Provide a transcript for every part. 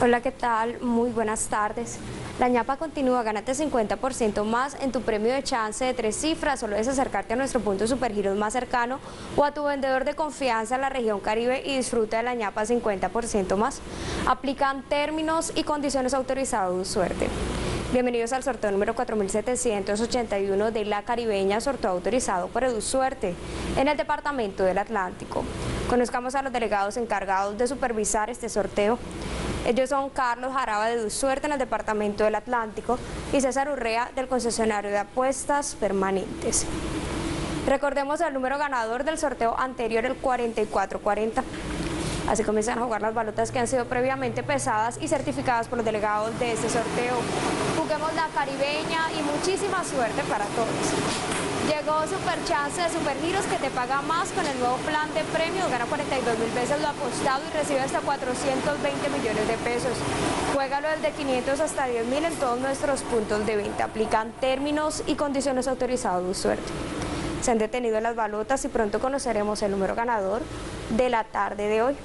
Hola, ¿qué tal? Muy buenas tardes. La ñapa continúa, gánate 50% más en tu premio de chance de 3 cifras. Solo es acercarte a nuestro punto Supergiros más cercano o a tu vendedor de confianza en la región Caribe y disfruta de la ñapa 50% más. Aplican términos y condiciones autorizados. Suerte. Bienvenidos al sorteo número 4781 de La Caribeña, sorteo autorizado por EduSuerte en el departamento del Atlántico. Conozcamos a los delegados encargados de supervisar este sorteo. Ellos son Carlos Jaraba de EduSuerte en el departamento del Atlántico y César Urrea del concesionario de apuestas permanentes. Recordemos el número ganador del sorteo anterior, el 4440. Así comienzan a jugar las balotas que han sido previamente pesadas y certificadas por los delegados de este sorteo. Juguemos La Caribeña y muchísima suerte para todos. Llegó Super Chance de Supergiros, que te paga más con el nuevo plan de premios. Gana 42.000 veces lo apostado y recibe hasta 420 millones de pesos. Juégalo desde 500 hasta 10.000 en todos nuestros puntos de venta. Aplican términos y condiciones autorizados. Suerte. Se han detenido las balotas y pronto conoceremos el número ganador de la tarde de hoy.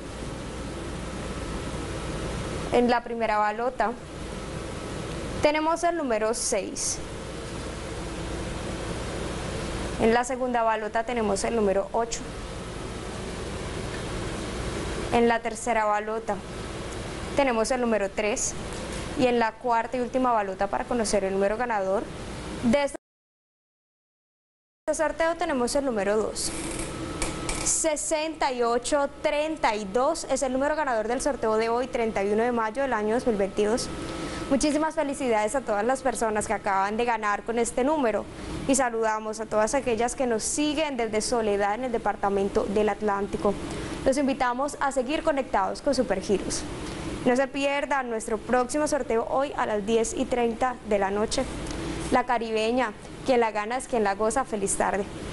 En la primera balota tenemos el número 6. En la segunda balota tenemos el número 8. En la tercera balota tenemos el número 3. Y en la cuarta y última balota, para conocer el número ganador de este sorteo, tenemos el número 2. 6832 es el número ganador del sorteo de hoy, 31 de mayo del año 2022. Muchísimas felicidades a todas las personas que acaban de ganar con este número y saludamos a todas aquellas que nos siguen desde Soledad en el departamento del Atlántico. Los invitamos a seguir conectados con Supergiros. No se pierdan nuestro próximo sorteo hoy a las 10:30 de la noche. La Caribeña, quien la gana es quien la goza. Feliz tarde.